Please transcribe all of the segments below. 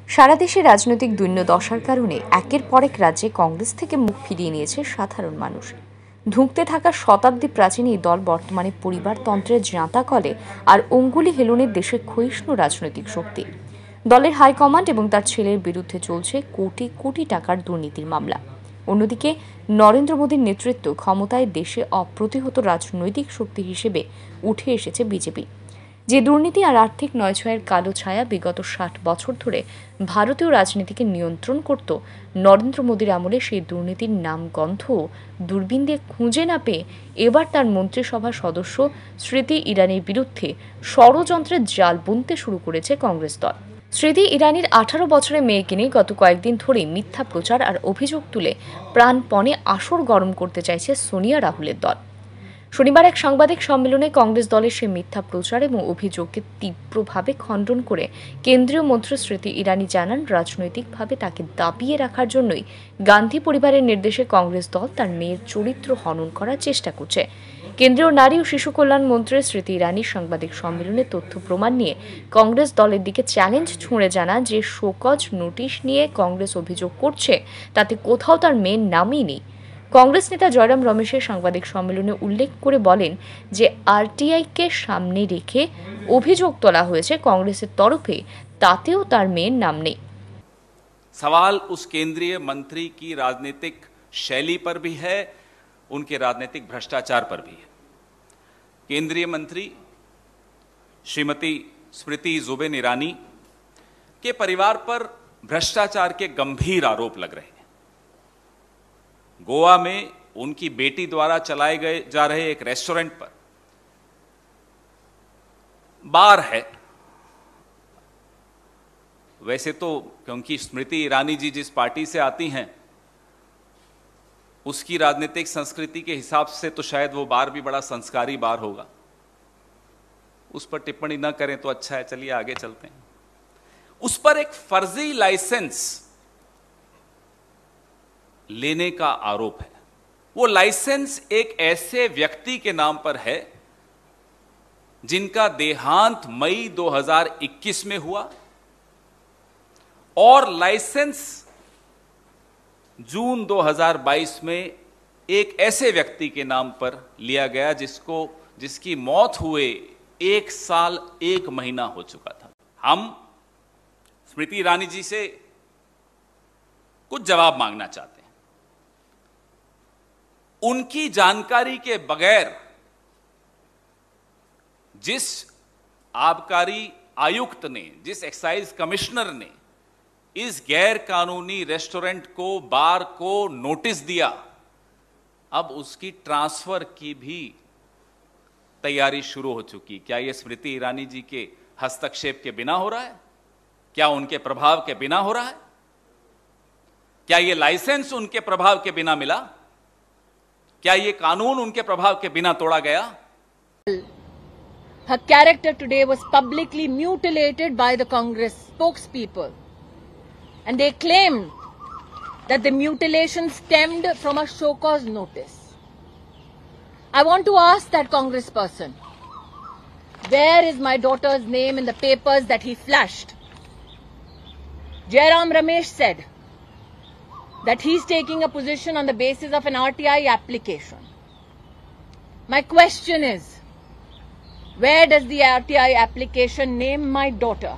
সারা দেশে রাজনৈতিক দৈন্যদশার কারণে একের পর এক রাজ্যে কংগ্রেস থেকে মুখ ফিরিয়ে নিয়েছে সাধারণ মানুষ। ধুঁকতে থাকা শতাব্দী প্রাচীন এই দল বর্তমানে পরিবারতন্ত্রের জাঁতা কলে আর অঙ্গুলি হেলনের দেশের ক্ষয়িষ্ণু রাজনৈতিক শক্তি। দলের হাইকমান্ড এবং তার ছেলের বিরুদ্ধে চলছে কোটি কোটি টাকার দুর্নীতির মামলা। অন্যদিকে নরেন্দ্র মোদীর নেতৃত্ব ক্ষমতায় দেশে অপ্রতিহত রাজনৈতিক শক্তি হিসেবে উঠে এসেছে বিজেপি। যে দুর্নীতি আর আর্থিক নয়ছয়ের কালো ছায়া বিগত ৬০ বছর ধরে ভারতীয় রাজনীতিকে নিয়ন্ত্রণ করত, নরেন্দ্র মোদীর আমলে সেই দুর্নীতির নাম গন্ধ দূরবীন দিয়ে খুঁজে না পেয়ে এবার তার মন্ত্রিসভার সদস্য স্মৃতি ইরানির বিরুদ্ধে ষড়যন্ত্রের জাল বুনতে শুরু করেছে কংগ্রেস দল। স্মৃতি ইরানির 18 বছরের মেয়েকে নিয়ে গত কয়েকদিন ধরেই মিথ্যা প্রচার আর অভিযোগ তুলে প্রাণপণে আসর গরম করতে চাইছে সোনিয়া রাহুলের দল। শনিবার এক সাংবাদিক সম্মেলনে কংগ্রেস দলের সেই মিথ্যা প্রচার এবং অভিযোগকে তীব্রভাবে খণ্ডন করে কেন্দ্রীয় মন্ত্রী স্মৃতি ইরানি জানান, রাজনৈতিকভাবে তাকে দাবিয়ে রাখার জন্যই গান্ধী পরিবারের নির্দেশে কংগ্রেস দল তার মেয়ের চরিত্র হনন করার চেষ্টা করছে। কেন্দ্রীয় নারী ও শিশু কল্যাণ মন্ত্রী স্মৃতি ইরানি সাংবাদিক সম্মেলনে তথ্য প্রমাণ নিয়ে কংগ্রেস দলের দিকে চ্যালেঞ্জ ছুঁড়ে জানান যে শোকজ নোটিশ নিয়ে কংগ্রেস অভিযোগ করছে তাতে কোথাও তার মেয়ের নামই নেই। কংগ্রেস নেতা জয়রাম রমেশের সাংবাদিক সম্মেলনে উল্লেখ করে বলেন যে আরটিআইকে সামনে রেখে অভিযোগ তোলা হয়েছে কংগ্রেসের তরফে, তাতেও তার মেয়ের নাম নেই। सवाल उस केंद्रीय मंत्री की राजनीतिक शैली पर भी है, उनके राजनीतिक भ्रष्टाचार पर भी है। केंद्रीय मंत्री श्रीमती स्मृति जुबिन ईरानी के परिवार पर भ्रष्टाचार के गंभीर आरोप लग रहे हैं। गोवा में उनकी बेटी द्वारा चलाए गए जा रहे एक रेस्टोरेंट पर बार है। वैसे तो क्योंकि स्मृति ईरानी जी जिस पार्टी से आती हैं उसकी राजनीतिक संस्कृति के हिसाब से तो शायद वो बार भी बड़ा संस्कारी बार होगा, उस पर टिप्पणी न करें तो अच्छा है। चलिए आगे चलते हैं। उस पर एक फर्जी लाइसेंस लेने का आरोप है। वो लाइसेंस एक ऐसे व्यक्ति के नाम पर है जिनका देहांत मई 2021 में हुआ और लाइसेंस जून 2022 में एक ऐसे व्यक्ति के नाम पर लिया गया जिसकी मौत हुए 1 साल 1 महीना हो चुका था। हम स्मृति ईरानी जी से कुछ जवाब मांगना चाहते हैं। उनकी जानकारी के बगैर जिस आबकारी आयुक्त ने, जिस एक्साइज कमिश्नर ने इस गैर कानूनी रेस्टोरेंट को, बार को नोटिस दिया, अब उसकी ट्रांसफर की भी तैयारी शुरू हो चुकी। क्या यह स्मृति ईरानी जी के हस्तक्षेप के बिना हो रहा है? क्या उनके प्रभाव के बिना हो रहा है? क्या यह लाइसेंस उनके प्रभाव के बिना मिला? क्या ये कानून उनके प्रभाव के बिना तोड़ा गया? Her character today was publicly mutilated by the Congress spokespeople, and they claimed that the mutilation stemmed from a show cause notice. I want to ask that congressperson, where is my daughter's name in the papers that he flashed? Jairam Ramesh said that he's taking a position on the basis of an RTI application. My question is, where does the RTI application name my daughter?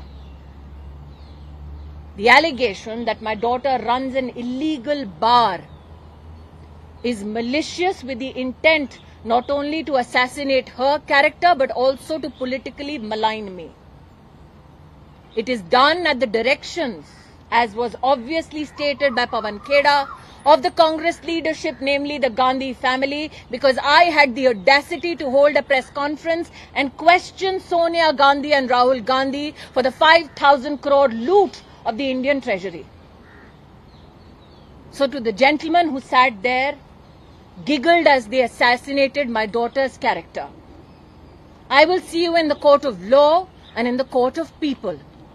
The allegation that my daughter runs an illegal bar is malicious with the intent not only to assassinate her character but also to politically malign me. It is done at the directions, as was obviously stated by Pawan Kheda, of the Congress leadership, namely the Gandhi family, because I had the audacity to hold a press conference and question Sonia Gandhi and Rahul Gandhi for the 5,000 crore loot of the Indian treasury. So to the gentleman who sat there, giggled as they assassinated my daughter's character, I will see you in the court of law and in the court of people.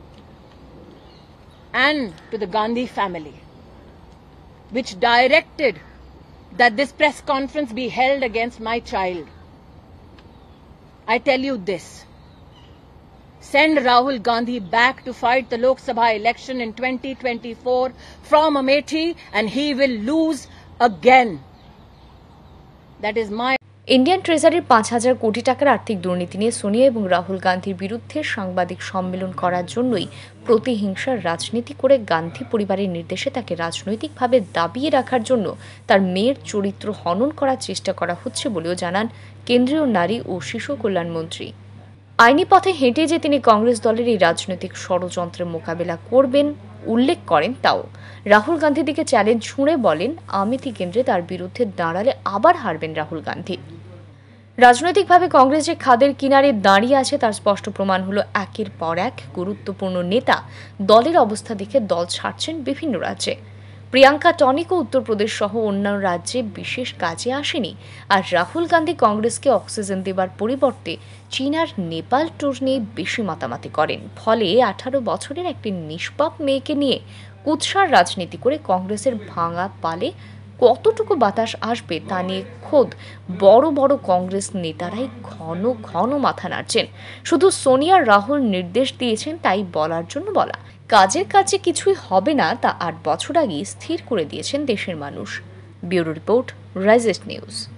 And to the Gandhi family, which directed that this press conference be held against my child, I tell you this: send Rahul Gandhi back to fight the Lok Sabha election in 2024 from Amethi, and he will lose again. That is my Indian ট্রেজারির 5,000 কোটি টাকার আর্থিক দুর্নীতি নিয়ে সোনিয়া এবং রাহুল গান্ধীর বিরুদ্ধে সাংবাদিক সম্মেলন করার জন্যই প্রতিহিংসার রাজনীতি করে গান্ধী পরিবারের নির্দেশে তাকে রাজনৈতিকভাবে দাবিয়ে রাখার জন্য তার মেয়ের চরিত্র হনন করার চেষ্টা করা হচ্ছে বলেও জানান কেন্দ্রীয় নারী ও শিশু কল্যাণ মন্ত্রী। আইনি পথে হেঁটে যে তিনি কংগ্রেস দলের এই রাজনৈতিক ষড়যন্ত্রের মোকাবেলা করবেন উল্লেখ করেন তাও। রাহুল গান্ধীর দিকে চ্যালেঞ্জ ছুঁড়ে বলেন, আমেথি কেন্দ্রে তার বিরুদ্ধে দাঁড়ালে আবার হারবেন রাহুল গান্ধী। রাজনৈতিকভাবে কংগ্রেস যে খাদের কিনারে দাঁড়িয়ে আছে তার স্পষ্ট প্রমাণ হলো একের পর এক গুরুত্বপূর্ণ নেতা দলের অবস্থা দেখে দল ছাড়ছেন বিভিন্ন রাজ্যে। প্রিয়াঙ্কা টনিকও উত্তরপ্রদেশ সহ অন্যান্য রাজ্যে বিশেষ কাজে আসেনি, আর রাহুল গান্ধী কংগ্রেসকে অক্সিজেন দেবার পরিবর্তে চীন আর নেপাল ট্যুর নিয়ে বেশি মাতামাতি করেন। ফলে 18 বছরের একটি নিষ্পাপ মেয়েকে নিয়ে কুৎসার রাজনীতি করে কংগ্রেসের ভাঙা পালে কতটুকু বাতাস আসবে তা নিয়ে খোদ বড় বড় কংগ্রেস নেতারাই ঘন ঘন মাথা নাড়ছেন। শুধু সোনিয়া রাহুল নির্দেশ দিয়েছেন তাই বলার জন্য বলা, কাজের কাজে কিছুই হবে না তা 8 বছর আগেই স্থির করে দিয়েছেন দেশের মানুষ। ব্যুরো রিপোর্ট, রাইজেস্ট নিউজ।